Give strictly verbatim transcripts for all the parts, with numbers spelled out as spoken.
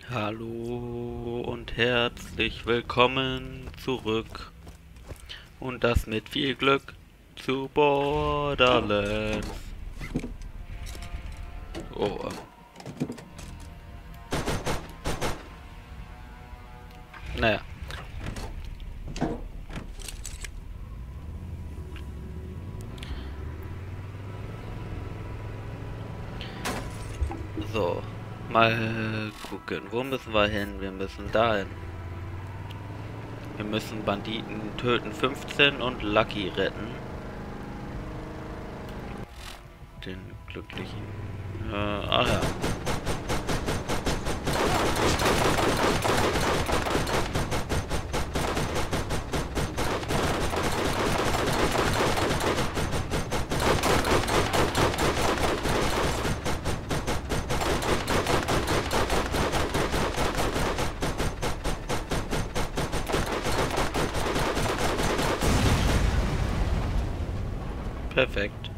Hallo und herzlich willkommen zurück. Und das mit viel Glück zu Borderlands. Oh. Naja. So. Mal gucken. Wo müssen wir hin? Wir müssen dahin. Wir müssen Banditen töten fünfzehn und Lucky retten. Den glücklichen. Äh, ach ja. Perfekt.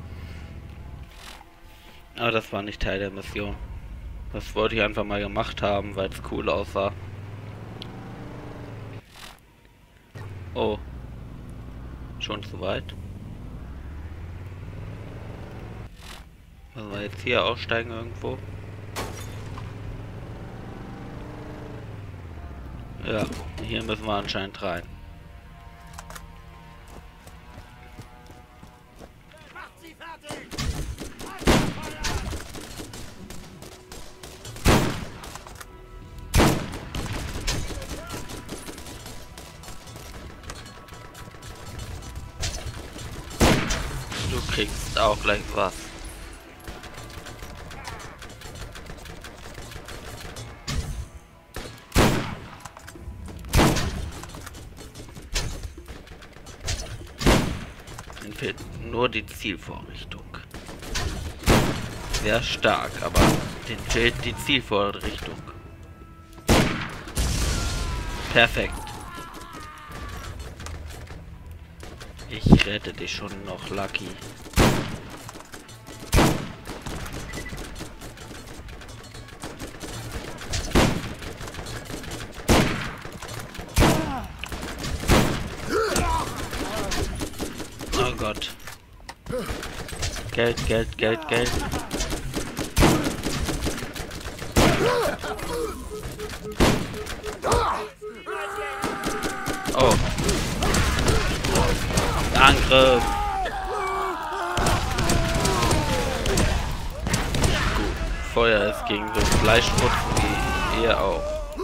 Aber das war nicht Teil der Mission. Das wollte ich einfach mal gemacht haben, weil es cool aussah. Oh. Schon zu weit. Wollen wir jetzt hier aussteigen irgendwo? Ja, hier müssen wir anscheinend rein. Du kriegst auch gleich was. Mir fehlt nur die Zielvorrichtung. Sehr stark, aber den fehlt die Zielvorrichtung. Perfekt. Ich rette dich schon noch, Lucky. Oh Gott. Geld, Geld, Geld, Geld. Oh. Angriff. Gut. Feuer ist gegen so Fleischputzen wie ihr auch.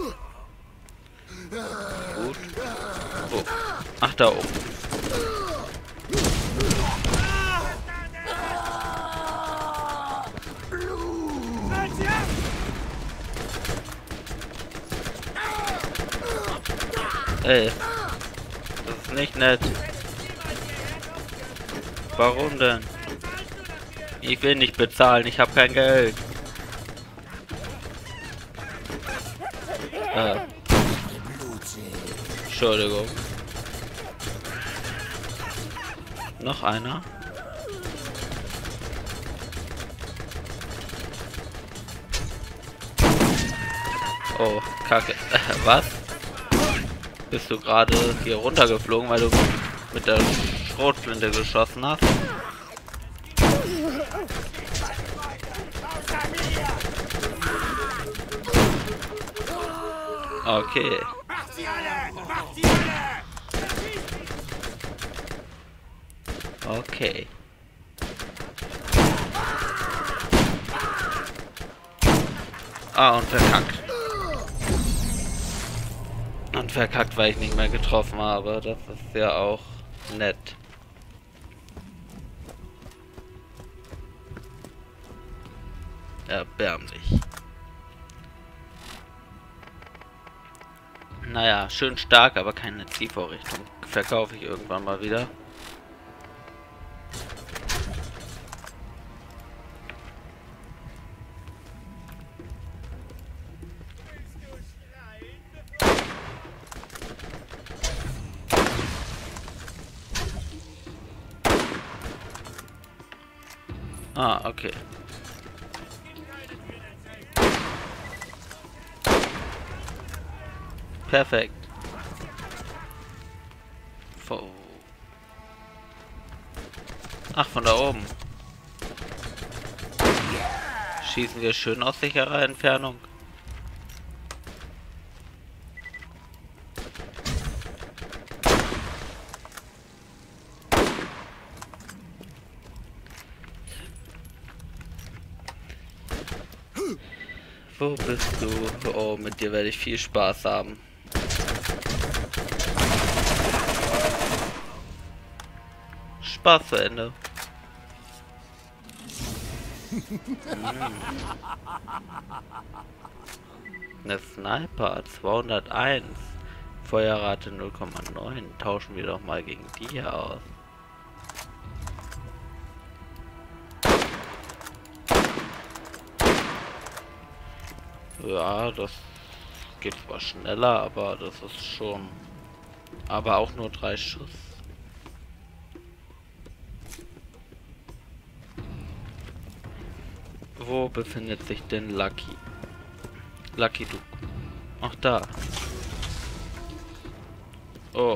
Gut. Wo? Ach, da oben. Ey. Das ist nicht nett. Warum denn? Ich will nicht bezahlen, ich habe kein Geld. Äh. Entschuldigung. Noch einer? Oh, Kacke. Was? Bist du gerade hier runtergeflogen, weil du mit der Schrotflinte geschossen hast? Okay. Okay. Ah, und verkackt. Und verkackt, weil ich nicht mehr getroffen habe. Das ist ja auch nett. Erbärmlich. Naja, schön stark, aber keine Zielvorrichtung. Verkaufe ich irgendwann mal wieder. Ah, okay. Perfekt. Vo Ach, von da oben. Schießen wir schön aus sicherer Entfernung. Wo bist du? Oh, mit dir werde ich viel Spaß haben. Spaß zu Ende. Hm. Eine Sniper zweihunderteins. Feuerrate null Komma neun. Tauschen wir doch mal gegen die hier aus. Ja, das geht zwar schneller, aber das ist schon... Aber auch nur drei Schuss. Wo befindet sich denn Lucky? Lucky du. Ach, da. Oh.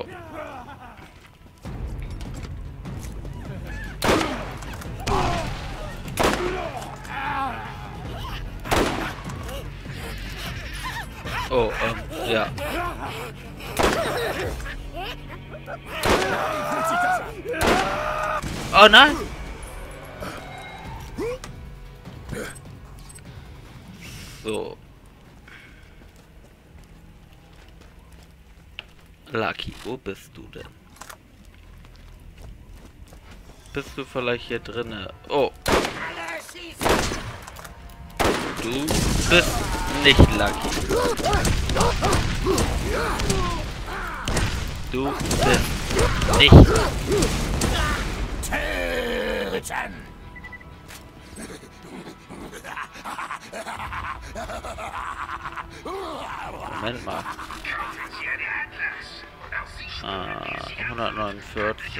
Oh, ähm, ja. Oh nein! So. Lucky, wo bist du denn? Bist du vielleicht hier drinne? Oh. Du bist nicht Lucky. Du bist nicht. Töten! Moment mal. Ah, hundertneunundvierzig.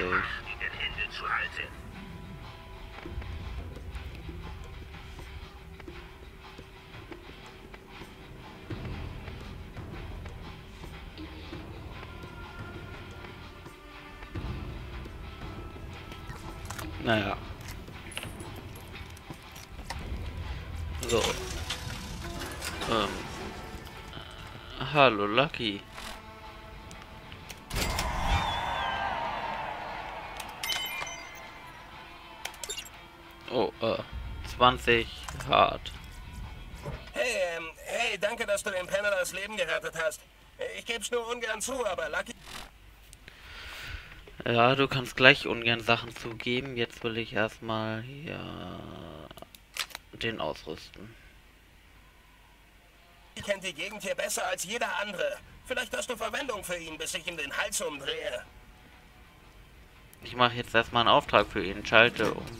Naja. So. Ähm. Hallo Lucky. Oh, äh. zwanzig hart. Hey, ähm, hey, danke, dass du dem Penner das Leben gerettet hast. Ich geb's nur ungern zu, aber Lucky... Ja, du kannst gleich ungern Sachen zugeben. Jetzt will ich erstmal hier den ausrüsten. Ich kennt die Gegend hier besser als jeder andere. Vielleicht hast du Verwendung für ihn, bis ich ihm den Hals umdrehe. Ich mache jetzt erstmal einen Auftrag für ihn. Schalte um.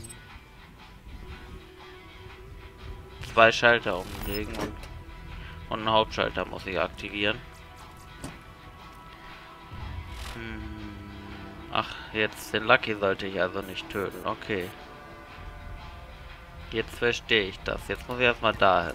Zwei Schalter umlegen und, und einen Hauptschalter muss ich aktivieren. Hm. Ach, jetzt den Lucky sollte ich also nicht töten. Okay. Jetzt verstehe ich das. Jetzt muss ich erstmal dahin.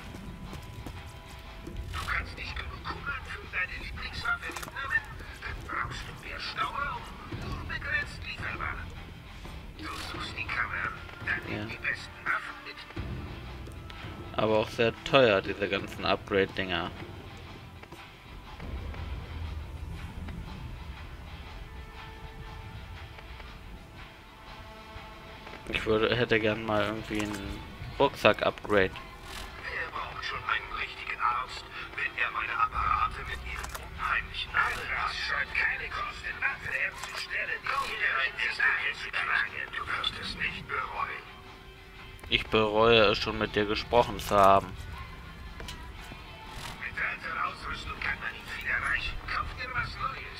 Du kannst nicht genug Kugeln für deine Lieblingswaffe mitnehmen. Dann brauchst du mehr Schnauer und unbegrenzt lieferbar. Du suchst die Kammer, dann nimm Ja. die besten Waffen mit. Aber auch sehr teuer, diese ganzen Upgrade-Dinger. Ich würde, hätte gern mal irgendwie einen Rucksack-Upgrade. Er braucht schon einen richtigen Arzt, wenn er meine Apparate mit ihren unheimlichen Nadeln... Das scheint keine Kosten, Waffe herzustellen, die dir ein Design zu tragen. Du wirst es nicht bereuen. Ich bereue es schon, mit dir gesprochen zu haben. Mit alter Ausrüstung kann man nicht viel erreichen. Kauf dir was Neues.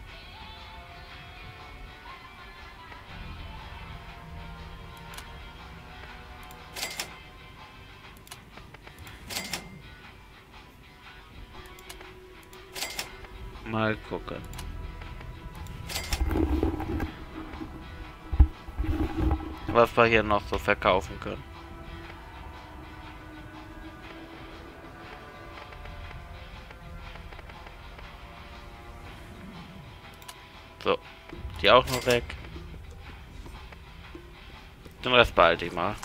Mal gucken. Was wir hier noch so verkaufen können. So, die auch noch weg. Den Rest behalte ich mal.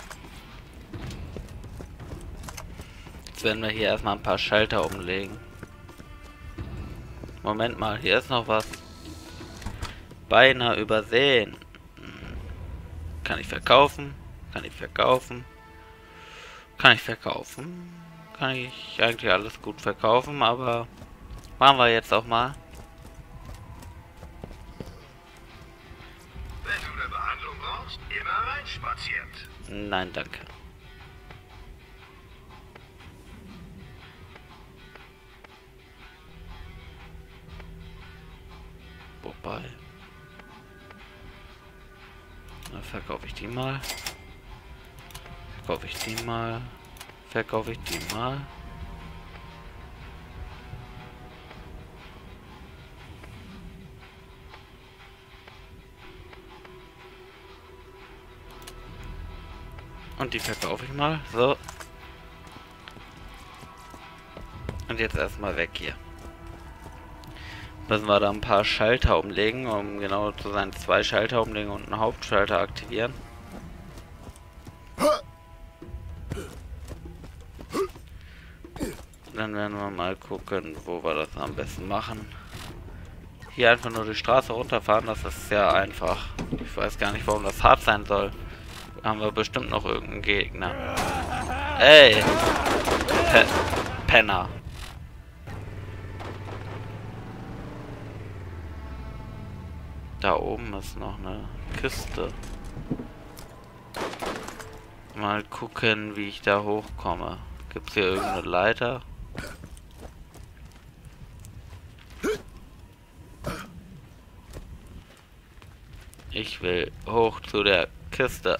Jetzt werden wir hier erstmal ein paar Schalter umlegen. Moment mal, hier ist noch was. Beinahe übersehen. Kann ich verkaufen? Kann ich verkaufen? Kann ich verkaufen? Kann ich eigentlich alles gut verkaufen, aber machen wir jetzt auch mal. Wenn du eine Behandlung brauchst, immer reinspaziert. Nein, danke. Wobei. Dann verkaufe ich die mal. Verkaufe ich die mal. Verkaufe ich die mal. Und die verkaufe ich mal. So. Und jetzt erstmal weg hier. Müssen wir da ein paar Schalter umlegen, um genau zu sein, zwei Schalter umlegen und einen Hauptschalter aktivieren. Dann werden wir mal gucken, wo wir das am besten machen. Hier einfach nur die Straße runterfahren, das ist sehr einfach. Ich weiß gar nicht, warum das hart sein soll. Da haben wir bestimmt noch irgendeinen Gegner. Ey! Pe Penner. Da oben ist noch eine Kiste. Mal gucken, wie ich da hochkomme. Gibt es hier irgendeine Leiter? Ich will hoch zu der Kiste.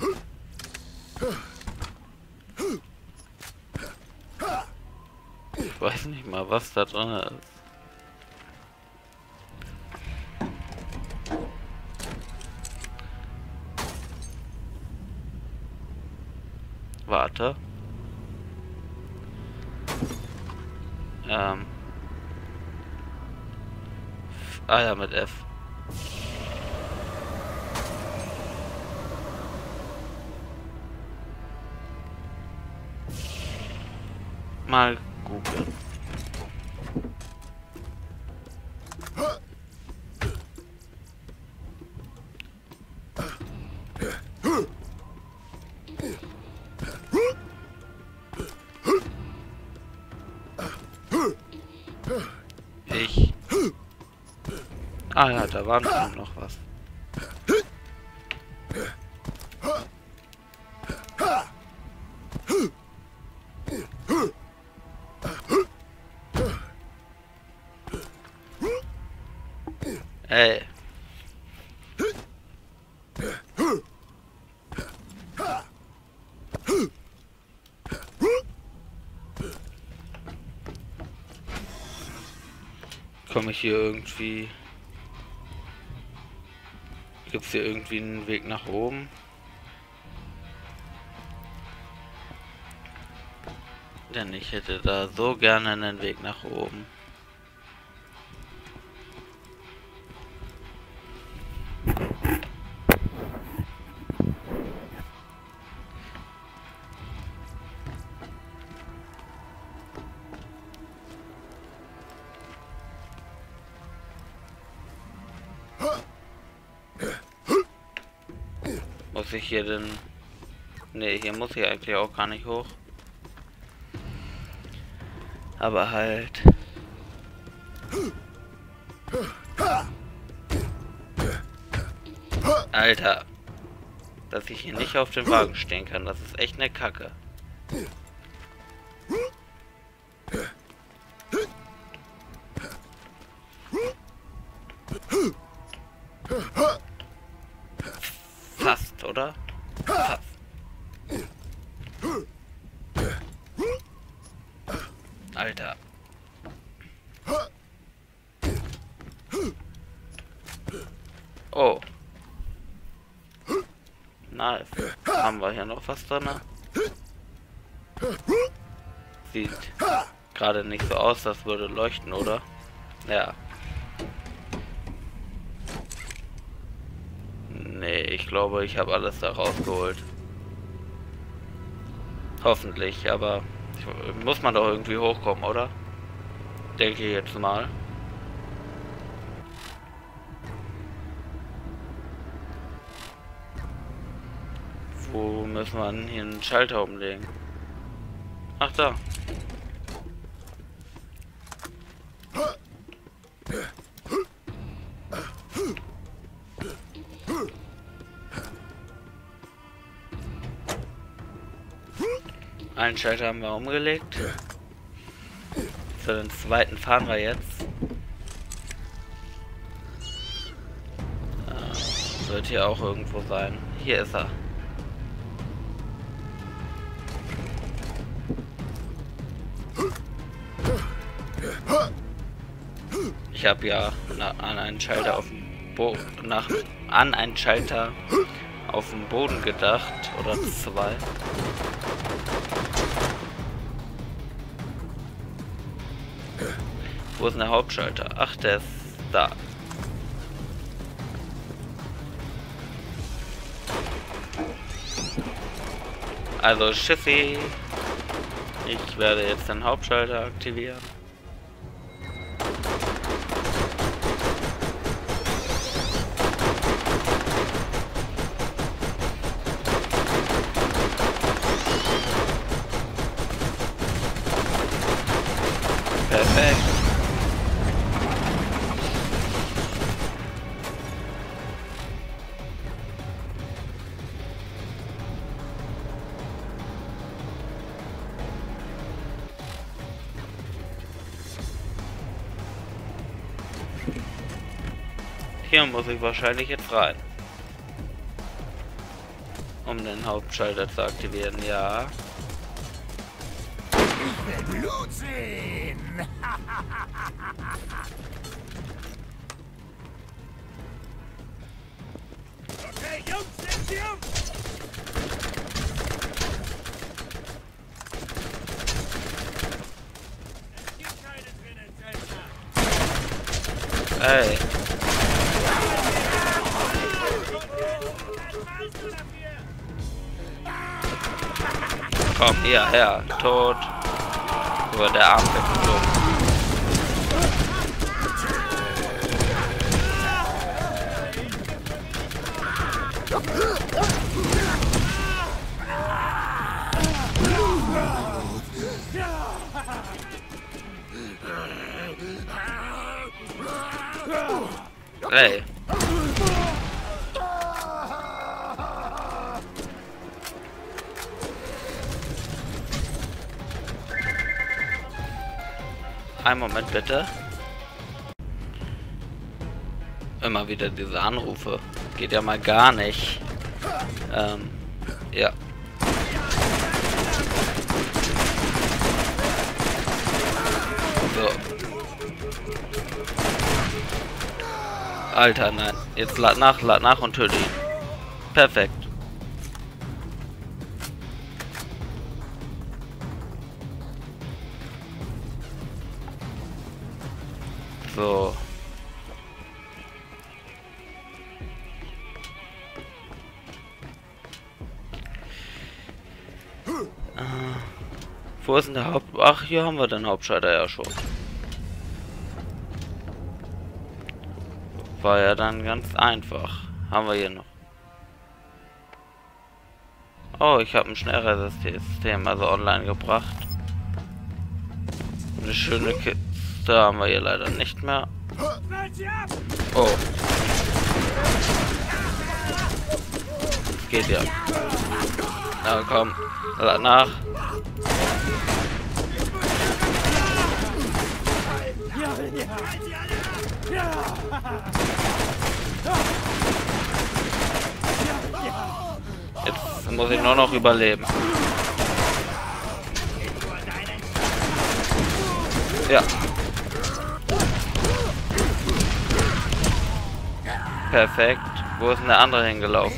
Ich weiß nicht mal, was da drin ist. Warte. Ähm. Ah ja, mit F. Mal googeln. Ich. Ah ja, da war noch was. Ey. Komme ich hier irgendwie... Gibt es hier irgendwie einen Weg nach oben? Denn ich hätte da so gerne einen Weg nach oben. Muss ich hier denn... Ne, hier muss ich eigentlich auch gar nicht hoch. Aber halt... Alter. Dass ich hier nicht auf dem Wagen stehen kann, das ist echt eine Kacke. Fast, oder? Fast. Alter. Oh. Nice. Haben wir hier noch was drin? Sieht gerade nicht so aus, das würde leuchten, oder? Ja. glaube, ich habe alles da rausgeholt. Hoffentlich, aber ich, muss man doch irgendwie hochkommen, oder? Denke ich jetzt mal. Wo müssen wir denn hier einen Schalter umlegen? Ach, da. Einen Schalter haben wir umgelegt. Für den zweiten fahren wir jetzt. Äh, wird hier auch irgendwo sein. Hier ist er. Ich habe ja na, an einen Schalter auf dem Bo nach an einen Schalter auf dem Boden gedacht oder zwei. Wo ist denn der Hauptschalter? Ach, der ist da. Also Schiffi. Ich werde jetzt den Hauptschalter aktivieren. Perfekt. Hier muss ich wahrscheinlich jetzt rein. Um den Hauptschalter zu aktivieren, ja. Ich will Blut sehen! Okay, Jungs, sind Sie um! Es gibt keine drinnen, Zelda! Ey. Komm, hier, her, tot. Über der Arm weggeflogen. Hey. Einen Moment bitte. Immer wieder diese Anrufe. Geht ja mal gar nicht. Ähm, ja. So. Alter, nein. Jetzt lad nach, lad nach und töte ihn. Perfekt. So. Äh, wo ist denn der Haupt... Ach, hier haben wir den Hauptschalter ja schon. War ja dann ganz einfach. Haben wir hier noch. Oh, ich habe ein Schnellreisesystem, also online gebracht. Eine schöne Kiste haben wir hier leider nicht mehr. Oh. Das geht ja. Na komm, lad nach. Jetzt muss ich nur noch überleben. Ja. Perfekt. Wo ist denn der andere hingelaufen?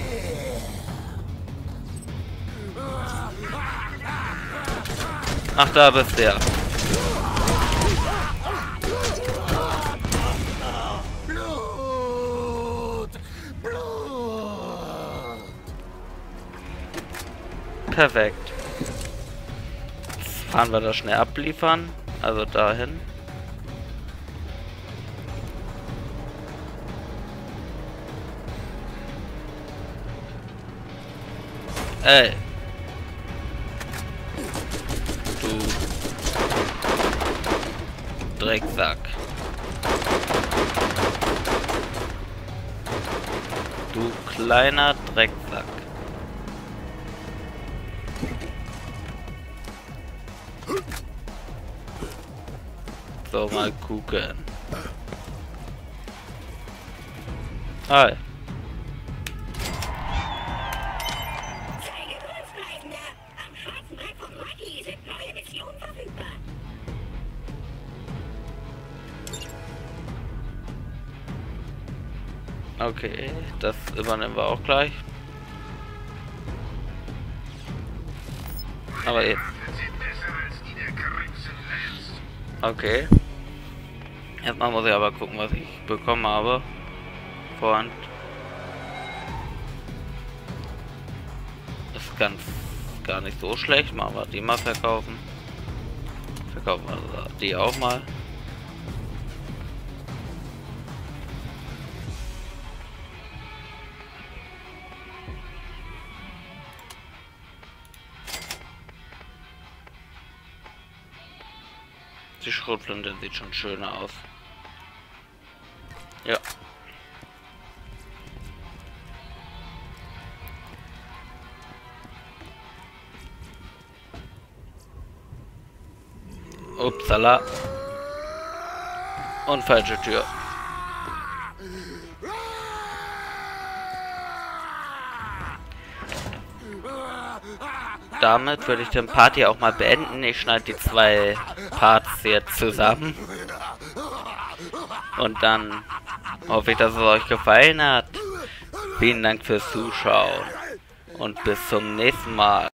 Ach, da bist der. Blut! Blut! Perfekt. Jetzt fahren wir das schnell abliefern. Also dahin. Ey. Du Drecksack. Du kleiner Drecksack. So, mal gucken. Hi. Okay, das übernehmen wir auch gleich. Aber jetzt. Okay. Erstmal muss ich aber gucken, was ich bekommen habe. Vorhand. Ist ganz gar nicht so schlecht. Machen wir die mal verkaufen. Verkaufen wir die auch mal. Die Schrotflinte sieht schon schöner aus. Ja. Upsala. Und falsche Tür. Damit würde ich den Part hier auch mal beenden. Ich schneide die zwei Parts jetzt zusammen. Und dann hoffe ich, dass es euch gefallen hat. Vielen Dank fürs Zuschauen. Und bis zum nächsten Mal.